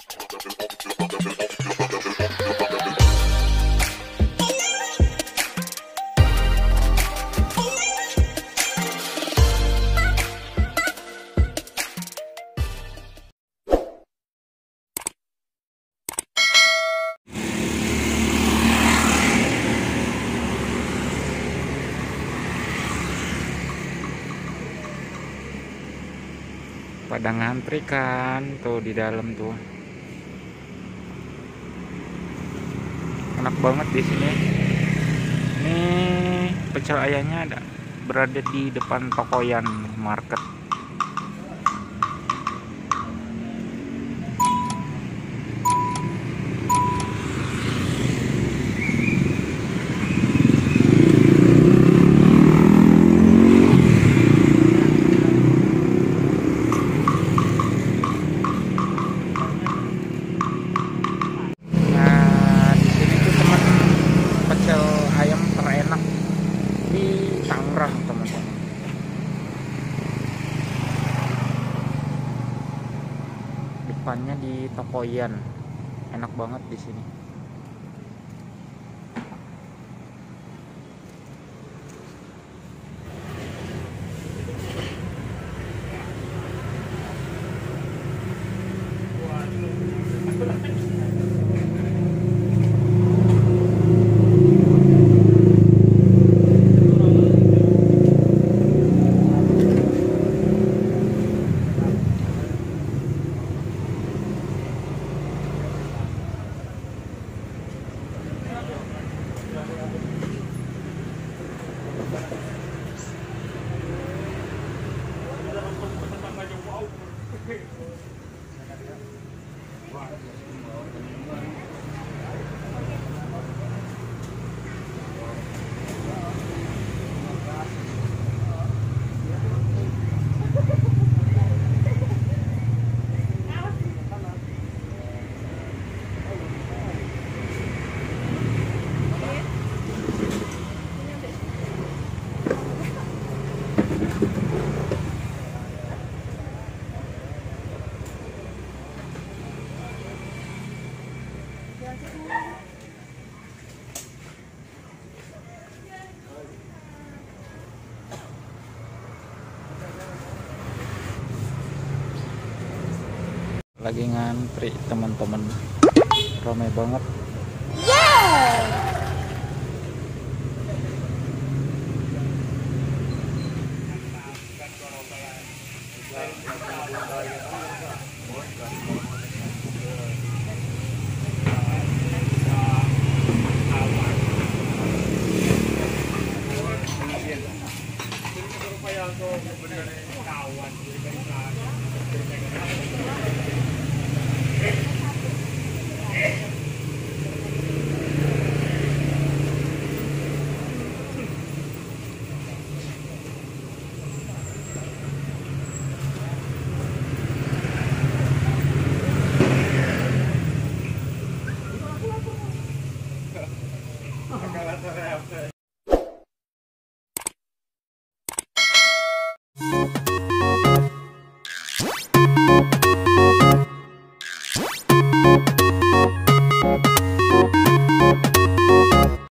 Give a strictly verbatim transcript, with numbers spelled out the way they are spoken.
Pada ngantri kan tuh di dalam tuh. Enak banget di sini. Ini pecel ayamnya ada berada di depan Tokoyan Market. Nah, di sini tuh teman pecel ayam terenak di Tangerang, teman-teman. Depannya di Tokoyan. Enak banget di sini. Lagi ngantri teman-teman, ramai banget.